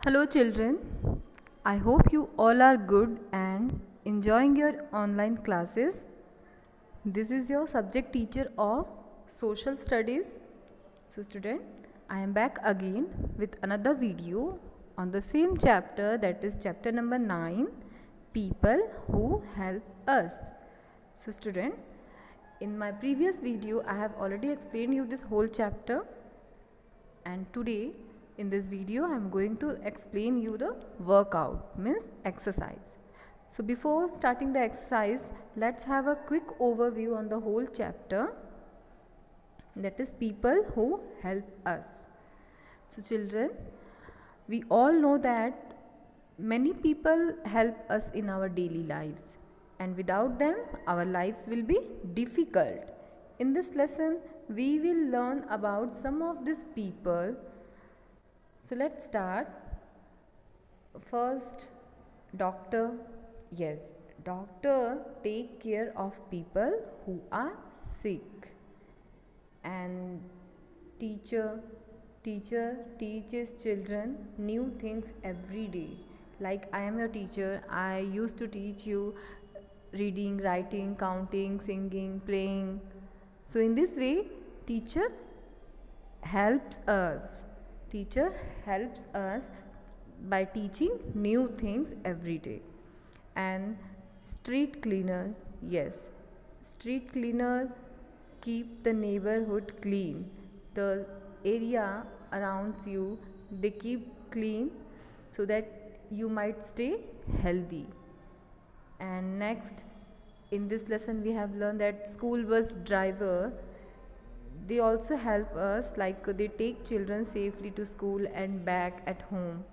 Hello, children. I hope you all are good and enjoying your online classes. This is your subject teacher of social studies. So, student, I am back again with another video on the same chapter, that is chapter number 9, People Who Help Us. So, student, in my previous video, I have already explained you this whole chapter, and today in this video I am going to explain you the workout, means exercise. So before starting the exercise, let's have a quick overview on the whole chapter, that is people who help us. So children, we all know that many people help us in our daily lives, and without them our lives will be difficult. In this lesson we will learn about some of these people. So let's start. First, doctor. Yes, doctor take care of people who are sick. And teacher teaches children new things every day. Like I am your teacher, I used to teach you reading, writing, counting, singing, playing. So in this way, teacher helps us. Teacher helps us by teaching new things every day. And street cleaner, yes, street cleaner keep the neighborhood clean. The area around you, they keep clean so that you might stay healthy. And next, in this lesson we have learned that school bus driver, they also help us, like they take children safely to school and back at home.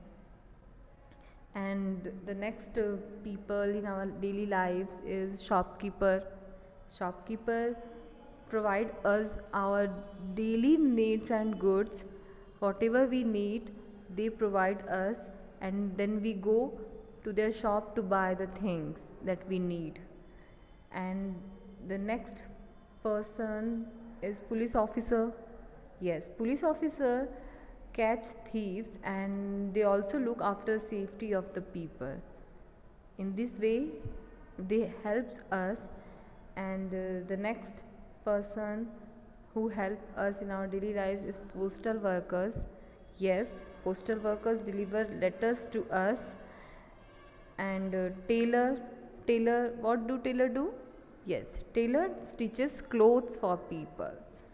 And the next people in our daily lives is shopkeeper. Shopkeeper provide us our daily needs and goods. Whatever we need, they provide us, and then we go to their shop to buy the things that we need. And the next person is police officer. Yes, police officer catch thieves and they also look after safety of the people. In this way they helps us. And the next person who help us in our daily lives is postal workers. Yes, postal workers deliver letters to us. And tailor, what do tailor do? Yes, tailor stitches clothes for people.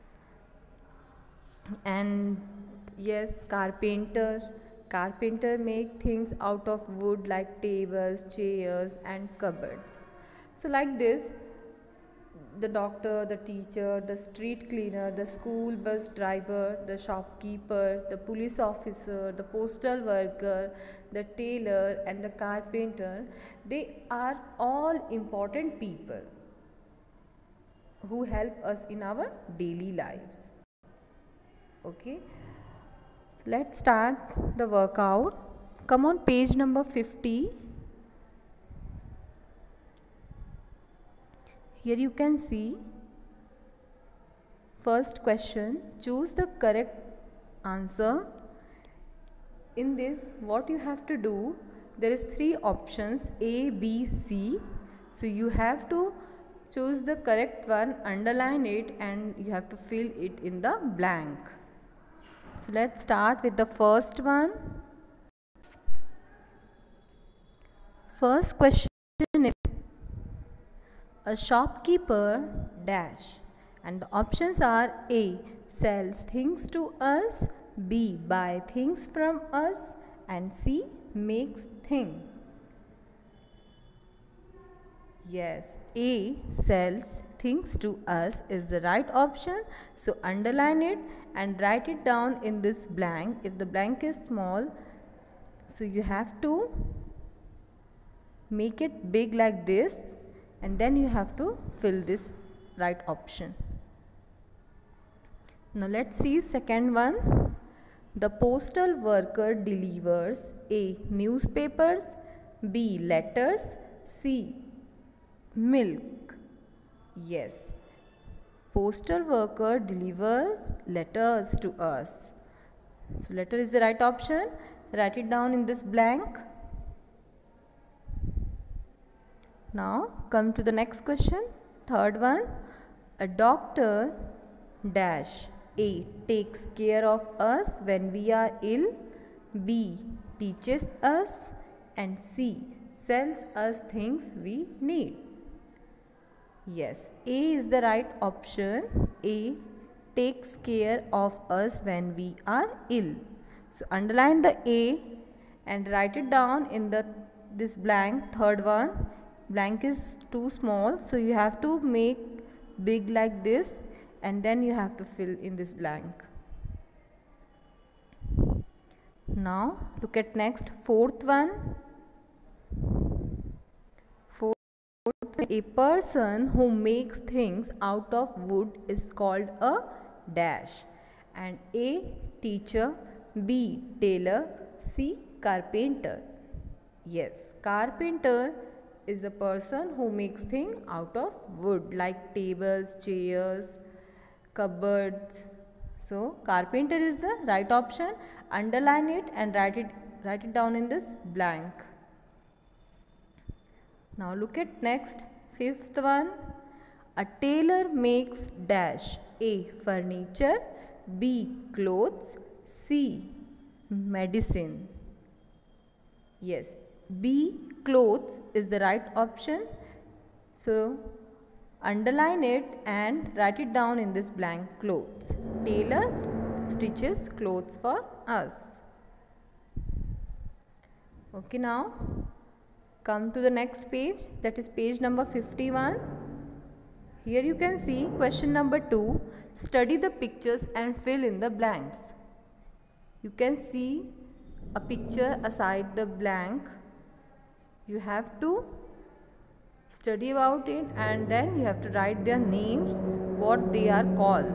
And yes, carpenter make things out of wood like tables, chairs and cupboards. So like this, the doctor, the teacher, the street cleaner, the school bus driver, the shopkeeper, the police officer, the postal worker, the tailor and the carpenter, they are all important people who help us in our daily lives. Okay, so let's start the workout. Come on, page number 50. Here you can see first question, choose the correct answer. In this, what you have to do, there is 3 options A, B, C. So you have to choose the correct one, underline it, and you have to fill it in the blank. So let's start with the first one. First question is, a shopkeeper dash, and the options are A, sells things to us, B, buy things from us, and C, makes thing. Yes, A, sells things to us is the right option. So underline it and write it down in this blank. If the blank is small, so you have to make it big like this, and then you have to fill this right option. Now let's see second one. The postal worker delivers A, newspapers, B, letters, C, milk. Yes, postal worker delivers letters to us. So letter is the right option. write it down in this blank. Now come to the next question, third one. A doctor dash A takes care of us when we are ill, B teaches us, and C sells us things we need. Yes, A is the right option. A takes care of us when we are ill. So underline the A and write it down in this blank, third one. Blank is too small, so you have to make big like this, and then you have to fill in this blank. Now look at next, fourth one. A person who makes things out of wood is called a dash, and A teacher, B tailor, C carpenter. Yes, carpenter is a person who makes things out of wood like tables, chairs, cupboards. So carpenter is the right option. Underline it and write it down in this blank. Now look at next, fifth one. A tailor makes dash A furniture, B clothes, C medicine. Yes, B clothes is the right option. So underline it and write it down in this blank, clothes. Tailor stitches clothes for us. Okay, now come to the next page, that is page number 51. Here you can see question number 2. Study the pictures and fill in the blanks. You can see a picture aside the blank. You have to study about it and then you have to write their names, what they are called.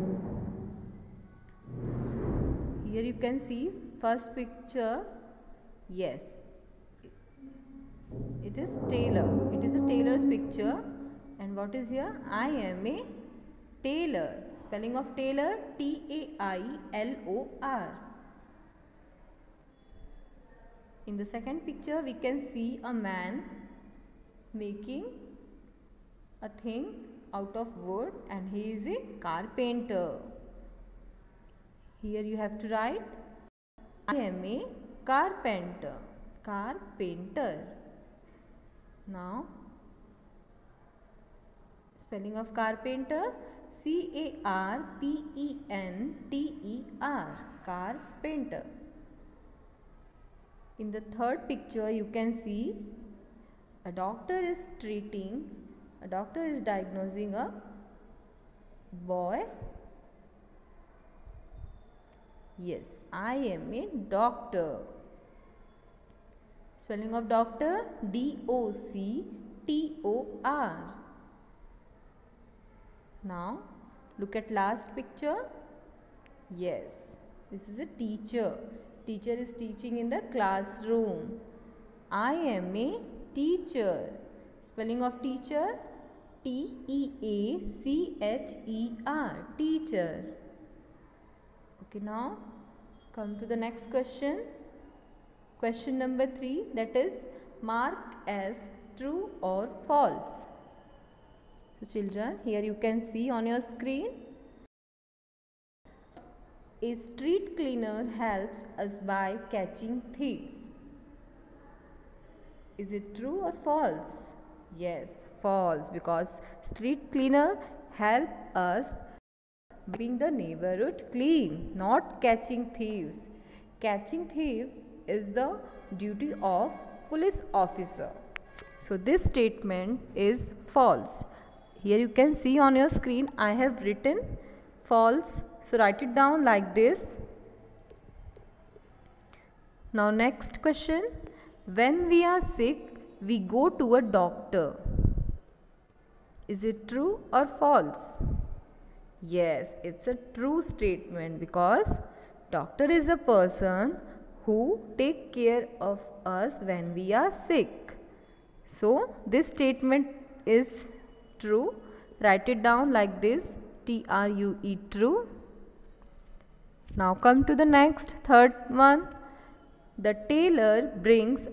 Here you can see first picture. Yes, it is tailor. It is a tailor's picture. And what is here? I am a tailor. Spelling of tailor, Tailor. In the second picture, we can see a man making a thing out of wood, and he is a carpenter. Here you have to write, I am a carpenter. Carpenter. Now, spelling of carpenter, Carpenter. Carpenter. In the third picture, you can see a doctor is diagnosing a boy. Yes, I am a doctor. Spelling of doctor, Doctor. Now, look at last picture. Yes, this is a teacher. Teacher is teaching in the classroom. I am a teacher. Spelling of teacher, Teacher. Teacher. Okay, now come to the next question. Question number 3, that is mark as true or false. So children, here you can see on your screen, a street cleaner helps us by catching thieves. Is it true or false? Yes, false, because street cleaner help us keeping the neighborhood clean, not catching thieves. Catching thieves is the duty of police officer. So this statement is false. Here you can see on your screen, I have written false. So write it down like this. Now next question. When we are sick, we go to a doctor. Is it true or false? Yes, it's a true statement, because doctor is a person who take care of us when we are sick. So this statement is true. Write it down like this, true. Now come to the next, third one. The tailor brings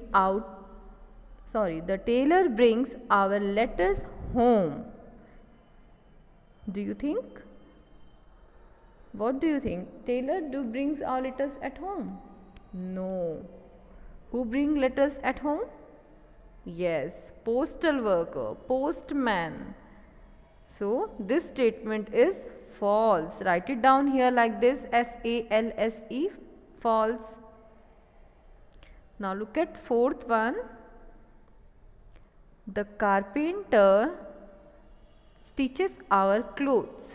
our letters home. Do you think? What do you think? Tailor brings our letters at home? No. Who bring letters at home? Yes, postal worker, postman. So this statement is false. Write it down here like this, F-A-L-S-E, false. Now look at fourth one. The carpenter stitches our clothes.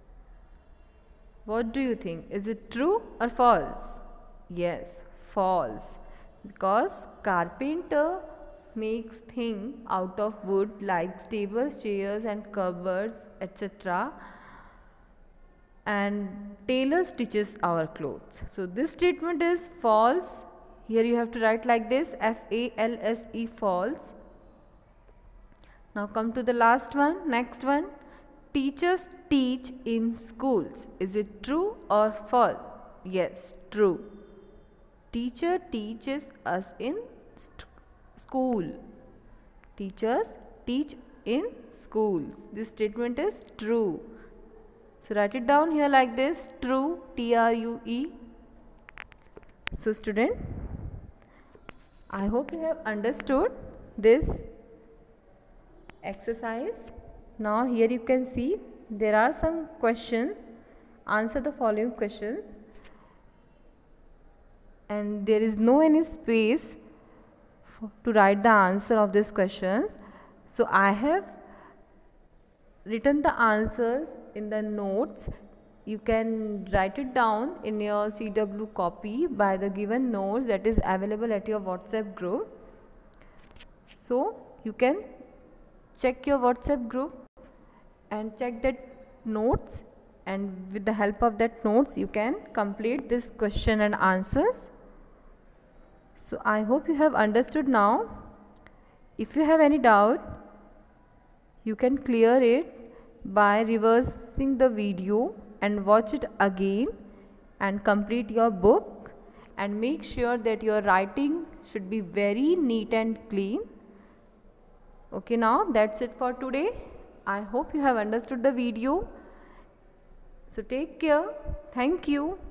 What do you think? Is it true or false? Yes, false. Because carpenter makes things out of wood like tables, chairs and cupboards, etc. And tailor stitches our clothes. So this statement is false. Here you have to write like this, F-A-L-S-E, false. Now come to the last one, next one. Teachers teach in schools. Is it true or false? Yes, true. Teacher teaches us in school. Teachers teach in schools. This statement is true. So write it down here like this, true, T-R-U-E. So student, I hope you have understood this exercise. Now here you can see there are some questions. Answer the following questions. And there is no any space to write the answer of these questions. So I have written the answers in the notes. You can write it down in your CW copy by the given notes that is available at your WhatsApp group. So you can check your WhatsApp group and check that notes, and with the help of that notes you can complete this question and answers. So I hope you have understood now. If you have any doubt, you can clear it by reversing the video and watch it again and complete your book, and make sure that your writing should be very neat and clean. Okay, now that's it for today. I hope you have understood the video. So take care. Thank you.